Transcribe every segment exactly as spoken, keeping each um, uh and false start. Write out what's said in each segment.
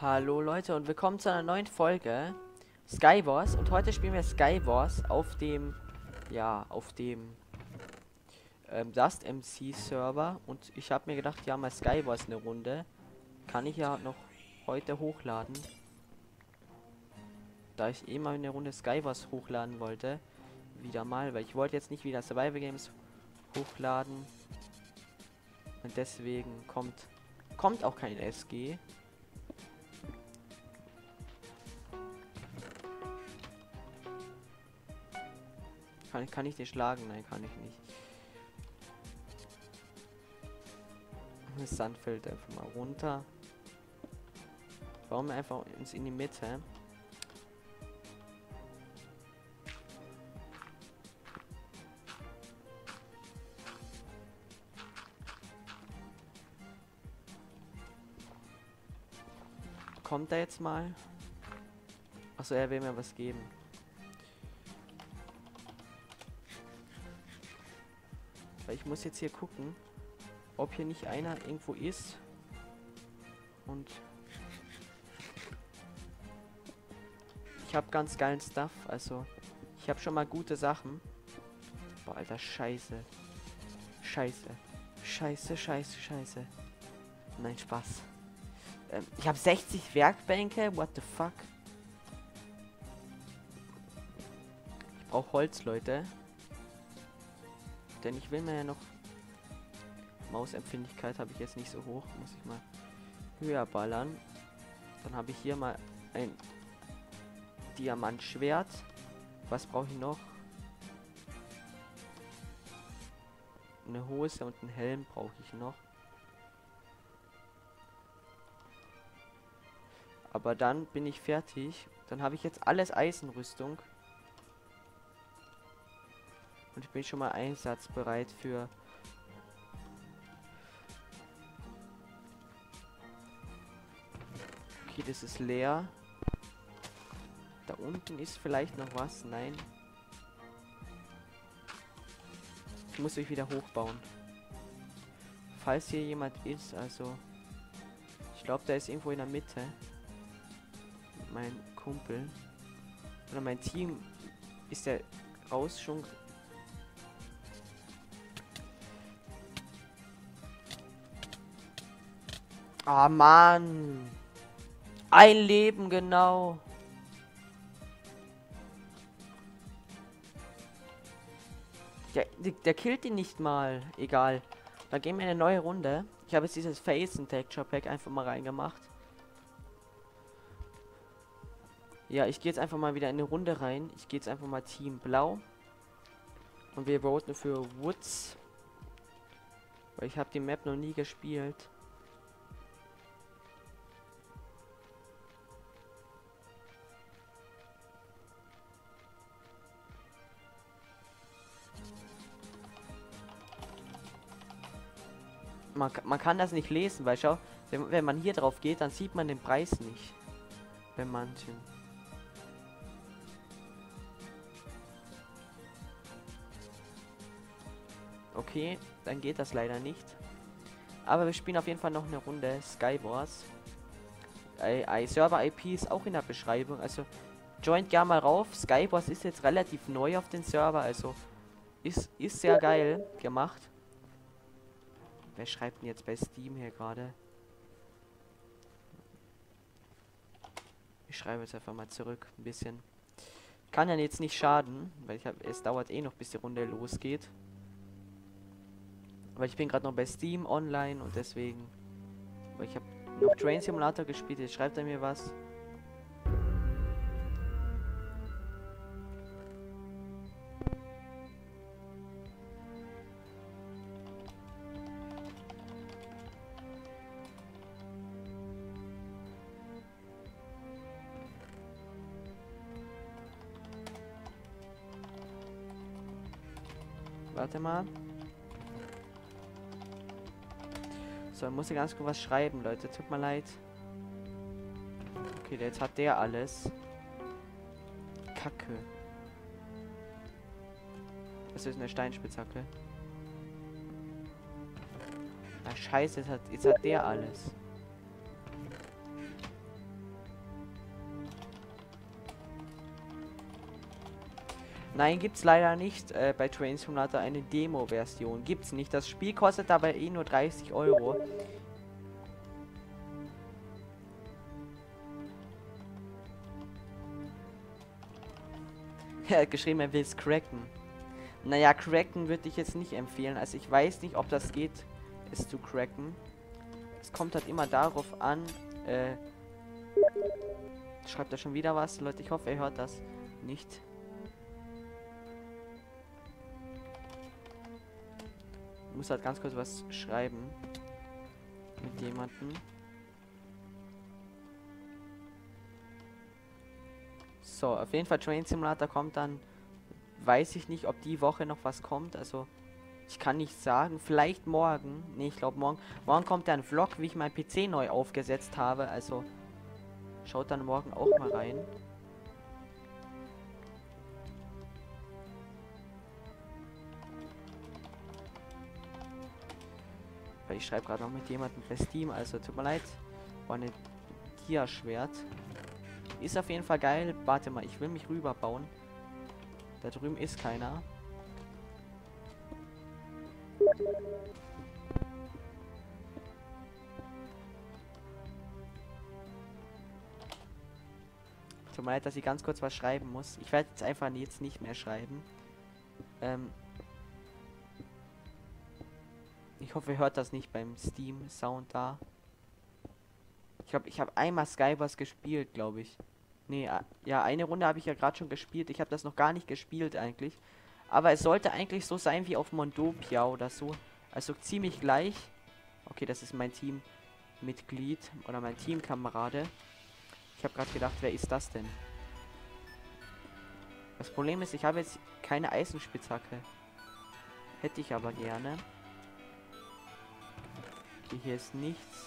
Hallo Leute und willkommen zu einer neuen Folge Skywars, und heute spielen wir Skywars auf dem, ja, auf dem ähm, Dust M C Server, und ich habe mir gedacht, ja, mal Skywars eine Runde kann ich ja noch heute hochladen, da ich eh mal eine Runde Skywars hochladen wollte, wieder mal, weil ich wollte jetzt nicht wieder Survival Games hochladen, und deswegen kommt kommt auch kein S G. Kann ich, kann ich den schlagen? Nein, kann ich nicht. Das Sand fällt einfach mal runter. Bauen wir einfach uns in die Mitte. Kommt er jetzt mal? Achso, er will mir was geben. Weil ich muss jetzt hier gucken, ob hier nicht einer irgendwo ist. Und ich habe ganz geilen Stuff. Also, ich habe schon mal gute Sachen. Boah, Alter, scheiße. Scheiße. Scheiße, scheiße, scheiße. Nein, Spaß. Ähm, ich habe sechzig Werkbänke. What the fuck? Ich brauche Holz, Leute. Denn ich will mir ja noch... Mausempfindlichkeit habe ich jetzt nicht so hoch. Muss ich mal höher ballern. Dann habe ich hier mal ein Diamantschwert. Was brauche ich noch? Eine Hose und einen Helm brauche ich noch. Aber dann bin ich fertig. Dann habe ich jetzt alles Eisenrüstung. Und ich bin schon mal einsatzbereit für... Okay, das ist leer. Da unten ist vielleicht noch was. Nein. Ich muss mich wieder hochbauen. Falls hier jemand ist, also... Ich glaube, der ist irgendwo in der Mitte. Mein Kumpel. Oder mein Team. Ist der raus schon... Ah, Mann. Ein Leben, genau. Der, der, der killt ihn nicht mal. Egal. Dann gehen wir in eine neue Runde. Ich habe jetzt dieses Face and Texture Pack einfach mal reingemacht. Ja, ich gehe jetzt einfach mal wieder in eine Runde rein. Ich gehe jetzt einfach mal Team Blau. Und wir voten für Woods. Weil ich habe die Map noch nie gespielt. Man, man kann das nicht lesen, weil schau, wenn, wenn man hier drauf geht, dann sieht man den Preis nicht. Bei manchen. Okay, dann geht das leider nicht. Aber wir spielen auf jeden Fall noch eine Runde Skywars. I, I, Server I P ist auch in der Beschreibung, also joint gerne mal rauf. Skywars ist jetzt relativ neu auf den Server, also ist, ist sehr geil gemacht. Wer schreibt denn jetzt bei Steam hier gerade? Ich schreibe jetzt einfach mal zurück, ein bisschen. Kann ja jetzt nicht schaden, weil ich habe, es dauert eh noch, bis die Runde losgeht. Weil ich bin gerade noch bei Steam online und deswegen, weil ich habe noch Train Simulator gespielt. Jetzt schreibt er mir was. Warte mal. So, muss ich ganz kurz was schreiben, Leute. Tut mir leid. Okay, jetzt hat der alles. Kacke. Das ist eine Steinspitzhacke. Ah, scheiße, jetzt hat, jetzt hat der alles. Nein, gibt's leider nicht äh, bei Train Simulator eine Demo-Version. Gibt's nicht. Das Spiel kostet dabei eh nur dreißig Euro. Er hat geschrieben, er will es cracken. Naja, cracken würde ich jetzt nicht empfehlen. Also ich weiß nicht, ob das geht, es zu cracken. Es kommt halt immer darauf an, äh... Schreibt er schon wieder was? Leute, ich hoffe, ihr hört das nicht. Ich muss halt ganz kurz was schreiben. Mit jemandem. So, auf jeden Fall Train Simulator kommt dann. Weiß ich nicht, ob die Woche noch was kommt. Also, ich kann nicht sagen. Vielleicht morgen. Ne, ich glaube morgen. Morgen kommt dann ein Vlog, wie ich mein P C neu aufgesetzt habe. Also, schaut dann morgen auch mal rein. Weil ich schreibe gerade noch mit jemandem bei Steam. Also, tut mir leid. War eine Dia-Schwert. Ist auf jeden Fall geil. Warte mal, ich will mich rüberbauen. Da drüben ist keiner. Tut mir leid, dass ich ganz kurz was schreiben muss. Ich werde jetzt einfach jetzt nicht mehr schreiben. Ähm ich hoffe, ihr hört das nicht beim Steam Sound da. Ich glaube, ich habe einmal Skywars gespielt, glaube ich. Nee, ja, eine Runde habe ich ja gerade schon gespielt. Ich habe das noch gar nicht gespielt eigentlich. Aber es sollte eigentlich so sein wie auf Mondopia oder so. Also ziemlich gleich. Okay, das ist mein Teammitglied oder mein Teamkamerade. Ich habe gerade gedacht, wer ist das denn? Das Problem ist, ich habe jetzt keine Eisenspitzhacke. Hätte ich aber gerne. Okay, hier ist nichts.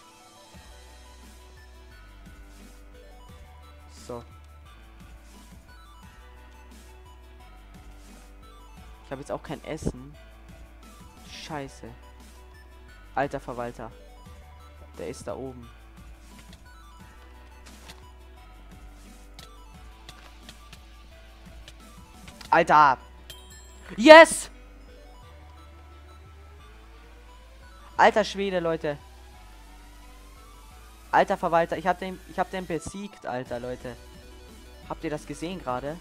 So. Ich habe jetzt auch kein Essen. Scheiße. Alter Verwalter. Der ist da oben. Alter. Yes! Alter Schwede, Leute. Alter Verwalter, ich hab den, ich hab den besiegt, Alter, Leute. Habt ihr das gesehen gerade?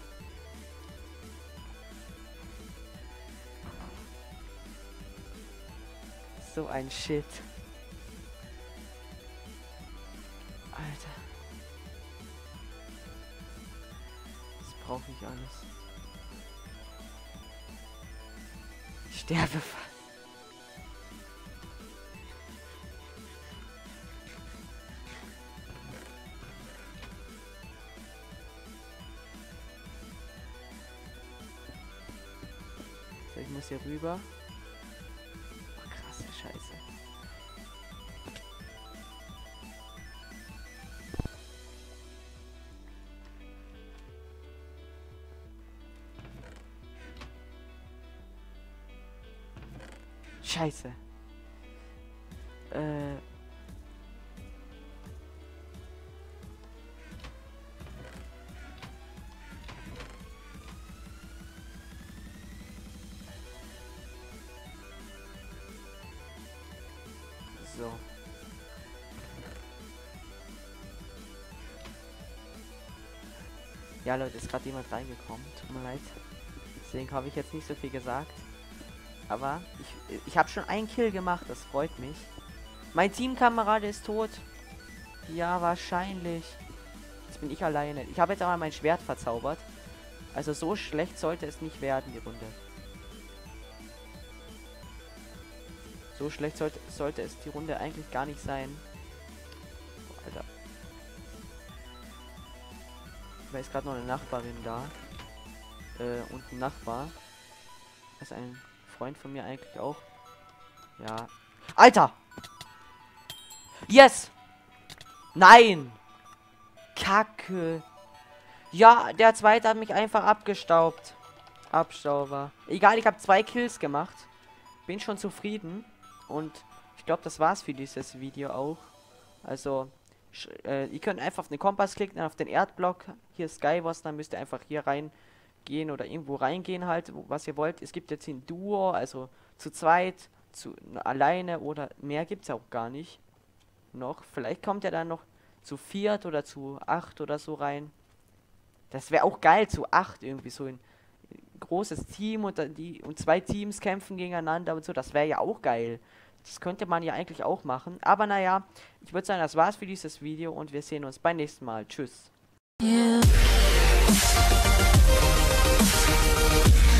So ein Shit. Alter. Das brauche ich alles. Ich sterbe fast. Ich muss hier rüber. Oh, krasse Scheiße. Scheiße. Äh. So. Ja, Leute, ist gerade jemand reingekommen. Tut mir leid. Deswegen habe ich jetzt nicht so viel gesagt. Aber ich, ich habe schon einen Kill gemacht. Das freut mich. Mein Teamkamerad ist tot. Ja, wahrscheinlich. Jetzt bin ich alleine. Ich habe jetzt aber mein Schwert verzaubert. Also so schlecht sollte es nicht werden, die Runde. So schlecht sollte, sollte es die Runde eigentlich gar nicht sein. Oh, Alter. Da ist gerade noch eine Nachbarin da. Äh, und ein Nachbar. Das ist ein Freund von mir eigentlich auch. Ja. Alter! Yes! Nein! Kacke! Ja, der zweite hat mich einfach abgestaubt. Abstauber. Egal, ich habe zwei Kills gemacht. Bin schon zufrieden. Und ich glaube, das war's für dieses Video auch. Also, äh, ihr könnt einfach auf den Kompass klicken, auf den Erdblock. Hier Skywars, dann müsst ihr einfach hier rein gehen oder irgendwo reingehen halt, wo- was ihr wollt. Es gibt jetzt ein Duo, also zu zweit, zu alleine oder mehr gibt es ja auch gar nicht noch. Vielleicht kommt er dann noch zu viert oder zu acht oder so rein. Das wäre auch geil, zu acht irgendwie so ein großes Team und dann die und zwei Teams kämpfen gegeneinander und so. Das wäre ja auch geil. Das könnte man ja eigentlich auch machen. Aber naja, ich würde sagen, das war's für dieses Video und wir sehen uns beim nächsten Mal. Tschüss. Yeah.